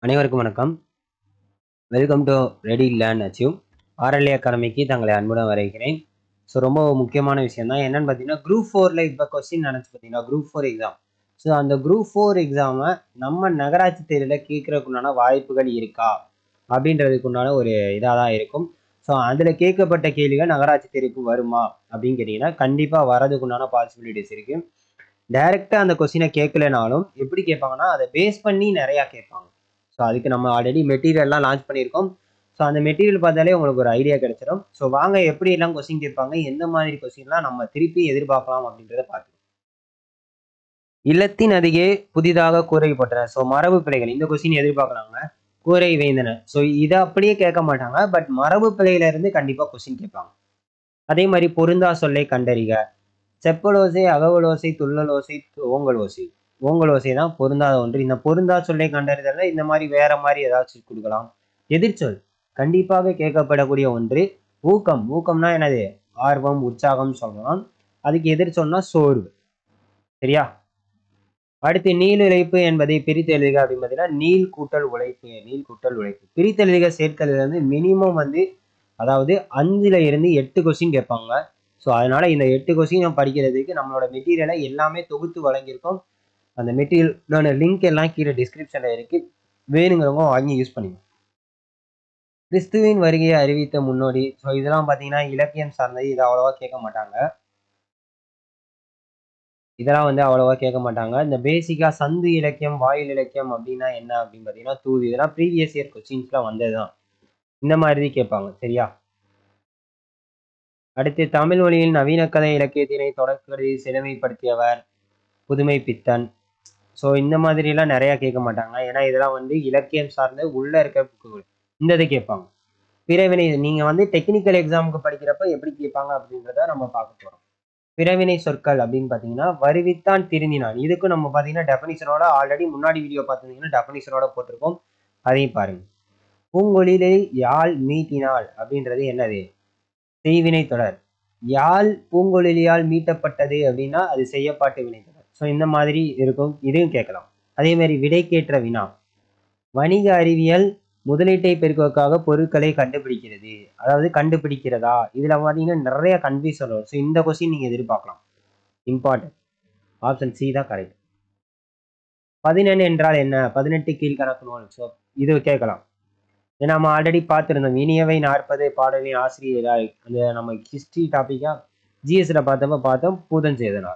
அனைவருக்கும் வணக்கம். Welcome to ready learn achieve. RLA அகாடமிக்கு தங்களை அன்புடன் வரவேற்கிறேன். ஸோ ரொம்ப முக்கியமான விஷயம் தான் என்னன்னு பார்த்தீங்கன்னா, குரூப் 4ல இப்போ கொஸ்டின் நினச்சி பார்த்தீங்கன்னா குரூப் 4 எக்ஸாம். ஸோ அந்த குரூப் 4 எக்ஸாமை நம்ம நகராட்சி தேர்வில் கேட்கறதுக்குண்டான வாய்ப்புகள் இருக்கா அப்படின்றதுக்கு உண்டான ஒரு இதாக தான் இருக்கும். ஸோ அதில் கேட்கப்பட்ட கேள்விகள் நகராட்சி தேர்வுக்கு வருமா அப்படின்னு கேட்டிங்கன்னா, கண்டிப்பாக வரதுக்குண்டான பாசிபிலிட்டிஸ் இருக்குது. டைரெக்டாக அந்த கொஸ்டினை கேட்கலனாலும் எப்படி கேட்பாங்கன்னா, அதை பேஸ் பண்ணி நிறையா கேட்பாங்க. ஸோ அதுக்கு நம்ம ஆல்ரெடி மெட்டீரியல்லாம் லான்ச் பண்ணியிருக்கோம். ஸோ அந்த மெட்டீரியல் பார்த்தாலே உங்களுக்கு ஒரு ஐடியா கிடைச்சிடும். ஸோ வாங்க எப்படியெல்லாம் கொஸ்டின் கேட்பாங்க, எந்த மாதிரி கொஸ்டின்லாம் நம்ம திருப்பி எதிர்பார்க்கலாம் அப்படின்றத பார்க்கலாம். இல்லத்தின் அருகே புதிதாக கூரைப்பட்டன. ஸோ மரபு பிழைகள் இந்த கொஸ்டின் எதிர்பார்க்கலாங்க. கூரை வேந்தன. ஸோ இதை அப்படியே கேட்க மாட்டாங்க. பட் மரபு பிழையில இருந்து கண்டிப்பாக கொஸ்டின் கேட்பாங்க. அதே மாதிரி பொருந்தா சொல்லை கண்டறிக. செப்பலோசை, அகவலோசை, துள்ளலோசை, ஓங்கலோசை. ஓங்கலோசை தான் பொருந்தாத ஒன்று. இந்த பொருந்தா சொல்லை கண்டறிதல்ல இந்த மாதிரி வேற மாதிரி ஏதாச்சும் கொடுக்கலாம். எதிர்ச்சொல் கண்டிப்பாக கேட்கப்படக்கூடிய ஒன்று. ஊக்கம். ஊக்கம்னா என்னது? ஆர்வம், உற்சாகம் சொல்லலாம். அதுக்கு எதிர்ச்சொல்னா சோர்வு. சரியா? அடுத்து நீள் உழைப்பு என்பதை பிரித்து எழுதுக அப்படின்னு பார்த்தீங்கன்னா, நீள் கூட்டல் உழைப்பு. நீள் கூட்டல் உழைப்பு பிரித்து எழுதுக சேர்த்தல் வந்து மினிமம் வந்து அதாவது 5ல இருந்து 8 கொஸ்டின் கேட்பாங்க. ஸோ அதனால இந்த 8 கொஸ்டின் படிக்கிறதுக்கு நம்மளோட மெட்டீரியலை எல்லாமே தொகுத்து வழங்கியிருக்கோம். அந்த மெட்டீரியலோட லிங்க் எல்லாம் கீழே டிஸ்கிரிப்ஷனில் இருக்கு. வேணுங்கிறவங்க வாங்கி யூஸ் பண்ணுங்க. கிறிஸ்துவின் வருகையை அறிவித்த முன்னோடி. ஸோ இதெல்லாம் பார்த்தீங்கன்னா இலக்கியம் சார்ந்தது. இதை அவ்வளோவா கேட்க மாட்டாங்க. இதெல்லாம் வந்து அவ்வளோவா கேட்க மாட்டாங்க. இந்த பேசிக்காக சந்து இலக்கியம், வாயில் இலக்கியம் அப்படின்னா என்ன அப்படின்னு பார்த்தீங்கன்னா தூது. இதெல்லாம் ப்ரீவியஸ் இயர் கொஸ்டின்ஸ்லாம் வந்தது தான். இந்த மாதிரி கேட்பாங்க. சரியா? அடுத்து தமிழ் மொழியில் நவீன கதை இலக்கியத்தினை தொடக்கி செழுமைப்படுத்தியவர் புதுமை பித்தன். ஸோ இந்த மாதிரிலாம் நிறையா கேட்க மாட்டாங்க. ஏன்னா இதெல்லாம் வந்து இலக்கியம் சார்ந்த உள்ள இருக்க புக்குகள். இந்த இதை கேட்பாங்க. பிறவினை நீங்கள் வந்து டெக்னிக்கல் எக்ஸாமுக்கு படிக்கிறப்ப எப்படி கேட்பாங்க அப்படின்றத நம்ம பார்க்க போகிறோம். பிறவினை சொற்கள் அப்படின்னு பார்த்தீங்கன்னா வருவித்தான் திருந்தினான். இதுக்கும் நம்ம பார்த்தீங்கன்னா டெஃபனிஷனோட ஆல்ரெடி முன்னாடி வீடியோ பார்த்துருந்தீங்கன்னா டெஃபனிஷனோட போட்டிருக்கோம். அதையும் பாருங்க. பூங்கொழிலை யாழ் மீட்டினாள் அப்படின்றது என்னது? செய்வினை தொடர். யாழ் பூங்கொழிலியால் மீட்டப்பட்டது அப்படின்னா அது செய்யப்பாட்டு வினை தொடர். ஸோ இந்த மாதிரி இருக்கும். இதையும் கேட்கலாம். அதே மாதிரி விடைக்கேற்ற வினா. வணிக அறிவியல் முதலீட்டை பெருக்குவதற்காக பொருட்களை கண்டுபிடிக்கிறது. அதாவது கண்டுபிடிக்கிறதா? இதுல பார்த்தீங்கன்னா நிறைய கன்ஃபியூஷன் வரும். ஸோ இந்த கொஸ்டின் நீங்க எதிர்பார்க்கலாம். இம்பார்ட்டன்ட். ஆப்ஷன் சி தான் கரெக்ட். 11 என்றால் என்ன? 18 கீழ்கணக்கு நூல். ஸோ இது கேட்கலாம். ஏன்னா நம்ம ஆல்ரெடி பார்த்துருந்தோம். இனியவை 40 பாடலின் ஆசிரியராய் அந்த நம்ம ஹிஸ்ட்ரி டாப்பிக்கா ஜிஎஸ்ல பார்த்தோம் பூதஞ்சேதனார்.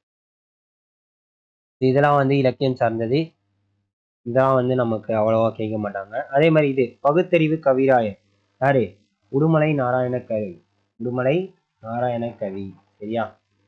இதெல்லாம் வந்து இலக்கியம் சார்ந்தது. இதெல்லாம் வந்து நமக்கு அவ்வளவா கேட்க மாட்டாங்க. அதே மாதிரி இது பகுத்தறிவு கவிராயர் யாரு? உடுமலை நாராயண கவி. உடுமலை நாராயண கவி. சரியா?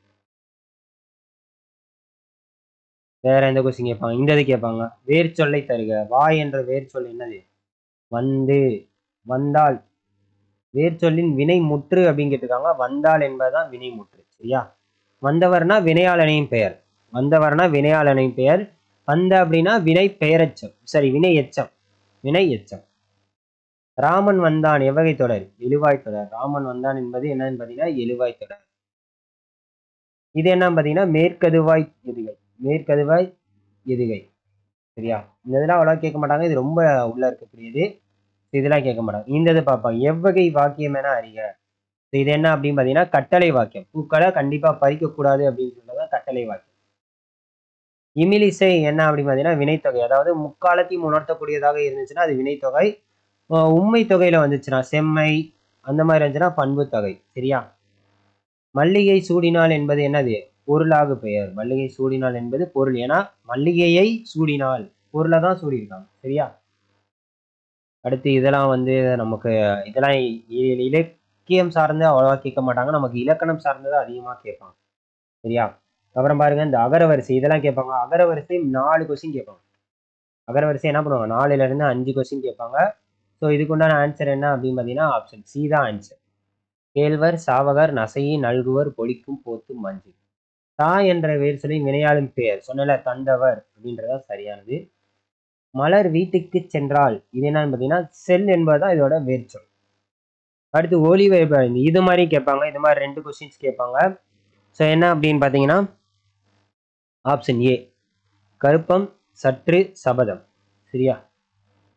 வேற எந்த கொஸ்டின் கேட்பாங்க? இந்த இது கேட்பாங்க. வேர் சொல்லை தருக. வாய் என்ற வேர் சொல் என்னது? வந்து, வந்தால். வேர் சொல்லின் வினை முற்று அப்படின்னு கேட்டிருக்காங்க. வந்தால் என்பதுதான் வினை முற்று. சரியா? வந்தவர்னா வினையாளனின் பெயர். வந்தவர்னா வினையாளனின் பெயர். வந்த அப்படின்னா வினை பெயரச்சம். சரி, வினை எச்சம். வினை எச்சம். ராமன் வந்தான் எவ்வகை தொடர்? எழுவாய் தொடர். ராமன் வந்தான் என்பது என்னன்னு பார்த்தீங்கன்னா எழுவாய் தொடர். இது என்னன்னு பார்த்தீங்கன்னா மேற்கதுவாய் எதுகை. மேற்கதுவாய் எதுகை. சரியா? இந்த இதெல்லாம் அவ்வளோ கேட்க மாட்டாங்க. இது ரொம்ப உள்ள இருக்கக்கூடியது. இதெல்லாம் கேட்க மாட்டாங்க. இந்த இது பார்ப்பாங்க. எவ்வகை வாக்கியம் என அறிக. இது என்ன அப்படின்னு பார்த்தீங்கன்னா கட்டளை வாக்கியம். பூக்களை கண்டிப்பா பறிக்கக்கூடாது அப்படின்னு சொல்றதான் கட்டளை வாக்கியம். இமிலிசை என்ன அப்படின்னு பார்த்தீங்கன்னா வினைத்தொகை. அதாவது முக்காலத்தையும் உணர்த்தக்கூடியதாக இருந்துச்சுன்னா அது வினைத்தொகை. உண்மை தொகையில வந்துச்சுன்னா செம்மை அந்த மாதிரி இருந்துச்சுன்னா பண்பு தொகை. சரியா? மல்லிகை சூடினாள் என்பது என்னது? பொருளாகு பெயர். மல்லிகை சூடினாள் என்பது பொருள். ஏன்னா மல்லிகையை சூடினாள் பொருளை தான் சூடியிருக்காங்க. சரியா? அடுத்து இதெல்லாம் வந்து நமக்கு இதெல்லாம் இலக்கியம் சார்ந்து அவ்வளவா கேட்க மாட்டாங்க. நமக்கு இலக்கணம் சார்ந்ததை அதிகமாக கேட்பாங்க. சரியா? அப்புறம் பாருங்க இந்த அகரவரிசை இதெல்லாம் கேட்பாங்க. அகரவரிசை 4 கொஸ்டின் கேட்பாங்க. அகரவரிசை என்ன பண்ணுவாங்க? 4ல இருந்து 5 கொஸ்டின் கேட்பாங்க. ஸோ இதுக்கு உண்டான ஆன்சர் என்ன அப்படின்னு பார்த்தீங்கன்னா ஆப்ஷன் சி தான் ஆன்சர். கேழ்வர், சாவகர், நசையி, நல்குவர், பொலிக்கும், போத்து, மஞ்சு. தா என்ற வேர் சொல்லி வினையாளும் பெயர். சொன்னல தந்தவர் அப்படின்றதா சரியானது. மலர் வீட்டுக்கு சென்றால் இது என்னன்னு பார்த்தீங்கன்னா செல் என்பதுதான் இதோட வேர் சொல். அடுத்து ஒலி வேறுபாடு இது மாதிரி கேட்பாங்க. இது மாதிரி 2 கொஸ்டின்ஸ் கேட்பாங்க. ஸோ என்ன அப்படின்னு பார்த்தீங்கன்னா ஆப்ஷன் ஏ கருப்பம், சற்று, சபதம். சரியா?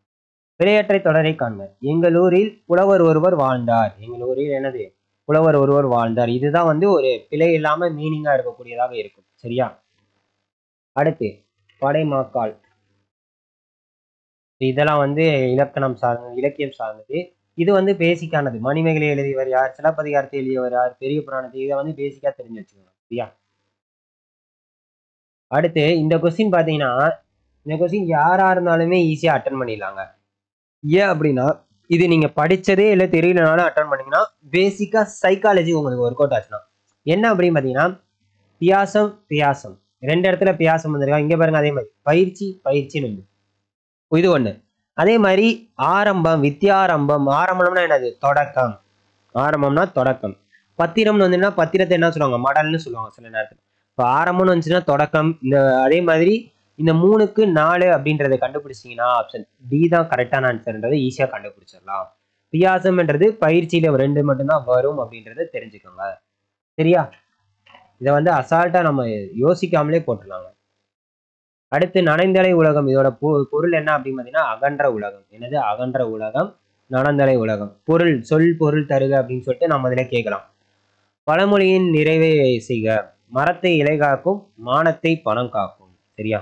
பிழையற்ற தொடரை காண்க. எங்கள் ஊரில் புலவர் ஒருவர் வாழ்ந்தார். எங்கள் ஊரில் என்னது? புலவர் ஒருவர் வாழ்ந்தார். இதுதான் வந்து ஒரு பிழை இல்லாம மீனிங்கா இருக்கக்கூடியதாக இருக்கும். சரியா? அடுத்து படைமாக்கால். இதெல்லாம் வந்து இலக்கணம் சார்ந்தது, இலக்கியம் சார்ந்தது. இது வந்து பேசிக்கானது. மணிமேகலை எழுதியவர் யார்? சிலப்பதிகாரத்தை எழுதியவர் யார்? பெரிய புராணத்தை இதை வந்து பேசிக்கா தெரிஞ்சு வச்சுக்கணும். சரியா? அடுத்து இந்த கொஸ்டின் பாத்தீங்கன்னா, இந்த கொஸ்டின் யாரா இருந்தாலுமே ஈஸியா அட்டன் பண்ணிடலாங்க. ஏன் அப்படின்னா, இது நீங்க படிச்சதே இல்லை தெரியலனாலும் அட்டன் பண்ணீங்கன்னா பேசிக்கா சைக்காலஜி உங்களுக்கு ஒர்க் அவுட் ஆச்சுன்னா என்ன அப்படின்னு பாத்தீங்கன்னா, பியாசம் பியாசம் 2 இடத்துல பியாசம் வந்திருக்கா. இங்க பாருங்க, அதே மாதிரி பயிற்சி பயிற்சின்னு உண்டு. இது ஒண்ணு. அதே மாதிரி ஆரம்பம், வித்யாரம்பம். ஆரம்பம்னா என்னது? தொடக்கம். ஆரம்பம்னா தொடக்கம். பத்திரம்னு வந்துன்னா பத்திரத்தை என்ன சொல்லுவாங்க? மடல்னு சொல்லுவாங்க சில நேரத்தில். இப்போ ஆரம்பம்னு வந்துச்சுன்னா தொடக்கம். இந்த அதே மாதிரி இந்த 3க்கு 4 அப்படின்றத கண்டுபிடிச்சிங்கன்னா ஆப்ஷன் டி தான் கரெக்டான ஆன்சர்ன்றதை ஈஸியா கண்டுபிடிச்சிடலாம். பியாசம்ன்றது பயிற்சியில 2 மட்டும்தான் வரும் அப்படின்றத தெரிஞ்சுக்கோங்க. சரியா? இதை வந்து அசால்ட்டா நம்ம யோசிக்காமலே போட்டுடலாங்க. அடுத்து நனைந்தலை உலகம். இதோட பொருள் என்ன அப்படின்னு பார்த்தீங்கன்னா, அகன்ற உலகம். என்னது? அகன்ற உலகம், நனந்தலை உலகம். பொருள், சொல் பொருள் தருக அப்படின்னு சொல்லிட்டு நம்ம இதில் கேட்கலாம். பழமொழியின் நிறைவை செய்க. மரத்தை இலை காக்கும், மானத்தை பணம் காக்கும். சரியா?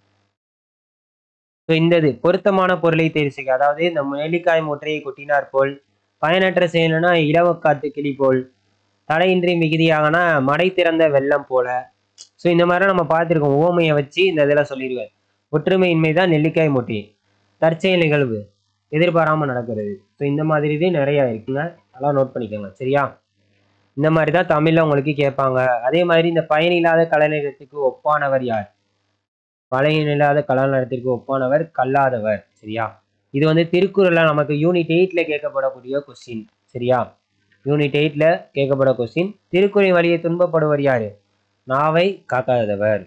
இந்த பொருத்தமான பொருளை தேர்வு செய்க. அதாவது இந்த நெல்லிக்காய் முற்றையை கொட்டினார் போல், பயனற்ற செயல்னா இலவக்காத்து கிளி போல், தடையின்றி மிகுதியாகனா மடை திறந்த வெள்ளம் போல. ஸோ இந்த மாதிரி நம்ம பார்த்துருக்கோம். உவமையை வச்சு இந்த இதில் சொல்லிடுவேன். ஒற்றுமையின்மை தான் நெல்லிக்காய் மூட்டி. தற்செயல் நிகழ்வு எதிர்பாராமல் நடக்கிறது. ஸோ இந்த மாதிரி இது நிறையா இருக்குங்க. அதெல்லாம் நோட் பண்ணிக்கோங்க. சரியா? இந்த மாதிரி தான் தமிழில் உங்களுக்கு கேட்பாங்க. அதே மாதிரி இந்த பயனில்லாத கலைநிலத்துக்கு ஒப்பானவர் யார்? பயனில்லாத கலைநிலத்திற்கு ஒப்பானவர் கல்லாதவர். சரியா? இது வந்து திருக்குறளில் நமக்கு யூனிட் 8ல கேட்கப்படக்கூடிய கொஸ்டின். சரியா? யூனிட் 8ல கேட்கப்பட கொஸ்டின். திருக்குறளின் வழியை துன்பப்படுவர் யாரு? நாவை காக்காதவர்.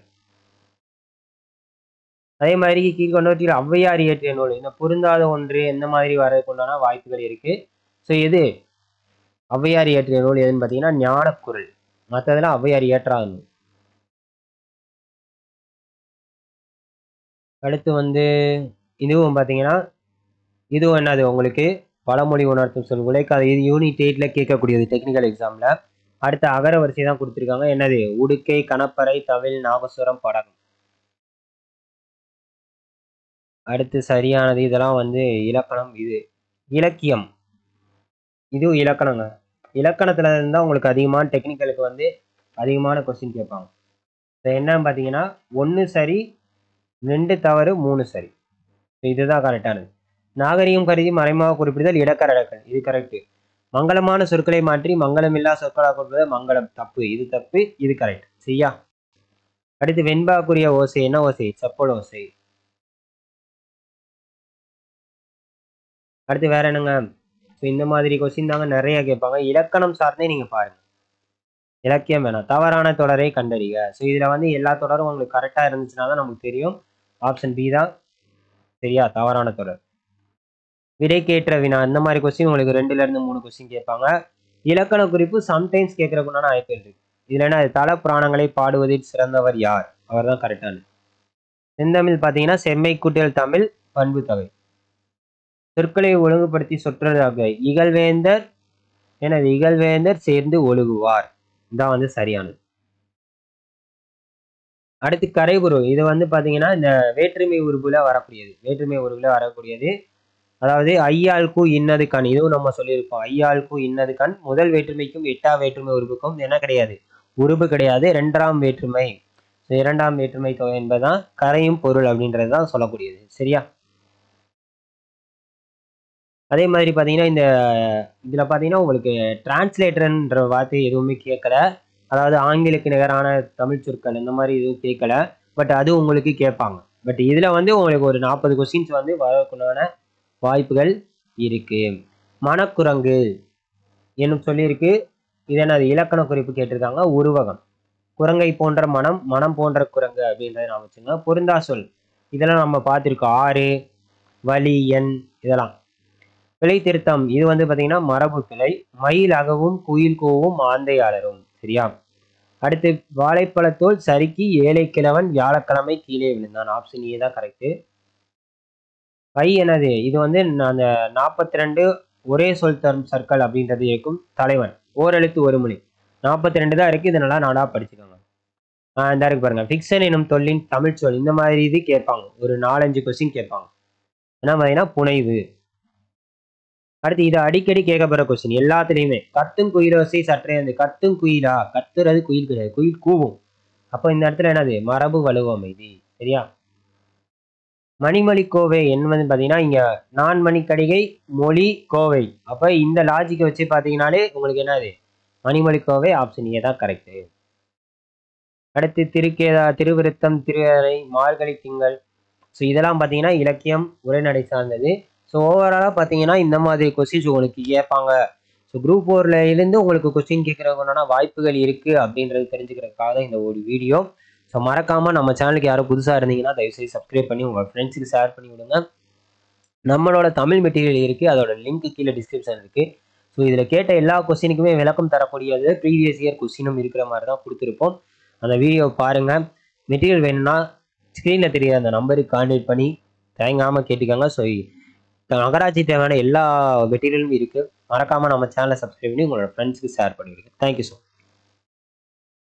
அதே மாதிரி கீழ்கொண்டவற்றில் ஔவையார் இயற்றிய நூல். இந்த பொருந்தாத ஒன்று எந்த மாதிரி வரதுக்குண்டான வாய்ப்புகள் இருக்கு. ஸோ எது ஔவையார் இயற்றிய நூல் எதுன்னு பார்த்தீங்கன்னா ஞானக்குறள். மற்றதெல்லாம் ஔவையார் இயற்றாத நூல். அடுத்து வந்து இதுவும் பார்த்தீங்கன்னா, இதுவும் என்னது உங்களுக்கு பழமொழி உணர்த்தும் சொல் உழைக்காது. இது யூனிட் 8ல கேட்கக்கூடியது டெக்னிக்கல் எக்ஸாம்ல. அடுத்த அகர வரிசை தான் கொடுத்துருக்காங்க. என்னது? உடுக்கை, கணப்பறை, தவில், நாகசுரம், படகம். அடுத்து சரியானது. இதெல்லாம் வந்து இலக்கணம். இது இலக்கியம். இதுவும் இலக்கணங்க. இலக்கணத்துல இருந்தா உங்களுக்கு அதிகமான டெக்னிக்கலுக்கு வந்து அதிகமான கொஸ்டின் கேட்பாங்க. என்னன்னு பார்த்தீங்கன்னா 1 சரி, 2 தவறு, 3 சரி. இதுதான் கரெக்டானது. நாகரிகம் கருதி மறைமுக குறிப்பிடுதல் இடக்கரடக்கல். இது கரெக்ட். மங்களமான சொற்களை மாற்றி மங்களமில்லா சொற்களாக கொடுப்பது மங்களம். தப்பு. இது தப்பு. இது கரெக்ட். சரியா? அடுத்து வெண்பாக்குரிய ஓசை. என்ன ஓசை? செப்பல் ஓசை. அடுத்து வேற என்னங்க? இந்த மாதிரி கொஸ்டின் தாங்க நிறைய கேட்பாங்க. இலக்கணம் சார்ந்தே நீங்க பாருங்க. இலக்கியம் வேணாம். தவறான தொடரை கண்டறிக. ஸோ இதுல வந்து எல்லா தொடரும் உங்களுக்கு கரெக்டா இருந்துச்சுன்னா தான் நமக்கு தெரியும். ஆப்ஷன் பி தான் சரியா? தவறான தொடர். விடைக்கேற்ற வினா. இந்த மாதிரி கொஸ்டின் உங்களுக்கு 2ல இருந்து 3 கொஸ்டின் கேட்பாங்க. இலக்கண குறிப்பு சம்டைம்ஸ் கேட்கறதுக்குண்டான வாய்ப்புகள் இருக்கு. இதுல என்ன? தல புராணங்களை பாடுவதில் சிறந்தவர் யார்? அவர் தான் கரெக்டானது. செந்தமிழ் பார்த்தீங்கன்னா செம்மை கூட்டல் தமிழ் பண்பு தொகை. சொற்களை ஒழுங்குபடுத்தி சொற்றதாக இகழ்வேந்தர். எனது இகழ்வேந்தர் சேர்ந்து ஒழுகுவார். இதான் வந்து சரியானது. அடுத்து கரைபுரு. இது வந்து பாத்தீங்கன்னா இந்த வேற்றுமை உருபுல வரக்கூடியது. வேற்றுமை உருபுல வரக்கூடியது. அதாவது ஐயாளுக்கு இன்னது கண். இதுவும் நம்ம சொல்லியிருப்போம். ஐயாளுக்கு இன்னது கண். முதல் வேற்றுமைக்கும் 8ஆம் வேற்றுமை உருபுக்கும் என்ன கிடையாது? உருபு கிடையாது. 2ஆம் வேற்றுமை. 2ஆம் வேற்றுமை தொகை என்பதுதான் கரையும் பொருள் அப்படின்றது தான் சொல்லக்கூடியது. சரியா? அதே மாதிரி பார்த்தீங்கன்னா இந்த இதில் பார்த்தீங்கன்னா உங்களுக்கு டிரான்ஸ்லேட்டர்ன்ற வார்த்தை எதுவுமே கேட்கல. அதாவது ஆங்கிலக்கு நிகரான தமிழ் சொற்கள் இந்த மாதிரி எதுவும் கேட்கல. பட் அது உங்களுக்கு கேட்பாங்க. பட் இதில் வந்து உங்களுக்கு ஒரு 40 கொஸ்டின்ஸ் வந்து வரக்குண்டான வாய்ப்புகள் இருக்கு. மனக்குரங்கு என்னும் சொல்லியிருக்கு. இது என்னது? இலக்கண குறிப்பு கேட்டிருக்காங்க. உருவகம். குரங்கை போன்ற மனம், மனம் போன்ற குரங்கு அப்படின்றத நான் வச்சுங்க. பொருந்தா சொல். இதெல்லாம் நம்ம பார்த்துருக்கோம். ஆறு, வழி, எண் இதெல்லாம். பிழை திருத்தம். இது வந்து பாத்தீங்கன்னா மரபு பிழை. மயில் அகவும் குயில் கோவும் ஆந்தை அலரும். சரியா? அடுத்து வாழைப்பழத்தோல் சறுக்கி ஏழை கிழவன் வியாழக்கிழமை கீழே விழுந்தான். ஆப்ஷன் ஏ தான் கரெக்ட். பை என்னது? இது வந்து அந்த 42 ஒரே சொல் தரும் சர்க்கல் அப்படின்றது இருக்கும். தலைவன் ஓரெழுத்து ஒரு மொழி 42 தான் இருக்கு. இதனால நாடா படிச்சுக்கோங்க. இந்த இருக்கு பாருங்க. ஃபிக்ஷன் எனும் சொல்லின் தமிழ் சொல். இந்த மாதிரி இது கேட்பாங்க. ஒரு 4-5 கொஸ்டின் கேட்பாங்க. என்ன மாதிரினா புனைவு. அடுத்து இது அடிக்கடி கேட்கப்படுற கொஸ்டின் எல்லாத்துலயுமே. கத்தும் குயிலோசை சற்றே வந்து கத்தும் குயிலா? கத்துறது குயில் கிடையாது. குயில் கூவும். அப்போ இந்த இடத்துல என்னது? மரபு வலுவமைதி. சரியா? மணிமொழி கோவை என்பது பார்த்தீங்கன்னா, இங்க நான்மணி கடிகை மொழி கோவை. அப்ப இந்த லாஜிக்க வச்சு பார்த்தீங்கன்னாலே உங்களுக்கு என்னது? மணிமொழி கோவை ஆப்ஷன் ஏ தான் கரெக்ட். அடுத்து திருவிருத்தம், திருவரை, மார்கழி திங்கள். ஸோ இதெல்லாம் பார்த்தீங்கன்னா இலக்கியம், உரைநடை சார்ந்தது. ஸோ ஓவராலாக பார்த்தீங்கன்னா இந்த மாதிரி கொஸ்டின்ஸ் உங்களுக்கு கேட்பாங்க. ஸோ குரூப் 4ல இருந்து உங்களுக்கு கொஸ்டின் கேட்கறதுக்கான வாய்ப்புகள் இருக்கு அப்படின்றது தெரிஞ்சுக்கிறதுக்காக தான் இந்த ஒரு வீடியோ. ஸோ மறக்காம நம்ம சேனலுக்கு யாரும் புதுசாக இருந்தீங்கன்னா தயவுசெய்து சப்ஸ்கிரைப் பண்ணி உங்கள் ஃப்ரெண்ட்ஸுக்கு ஷேர் பண்ணி விடுங்க. நம்மளோட தமிழ் மெட்டீரியல் இருக்குது, அதோட லிங்க் கீழே டிஸ்கிரிப்ஷன் இருக்குது. ஸோ இதில் கேட்ட எல்லா கொஸ்டினுக்குமே விளக்கம் தரக்கூடியது ப்ரீவியஸ் இயர் கொஸ்டினும் இருக்கிற மாதிரி தான் கொடுத்துருப்போம். அந்த வீடியோ பாருங்கள். மெட்டீரியல் வேணும்னா ஸ்க்ரீனில் தெரியுற அந்த நம்பருக்கு கான்டாக்ட் பண்ணி தயங்காமல் கேட்டுக்கோங்க. ஸோ நகராட்சி தேவையான எல்லா மெட்டீரியலும் இருக்குது. மறக்காமல் நம்ம சேனலை சப்ஸ்கிரைப் பண்ணி உங்களோட ஃப்ரெண்ட்ஸுக்கு ஷேர் பண்ணிவிடுங்க. Thank you so much.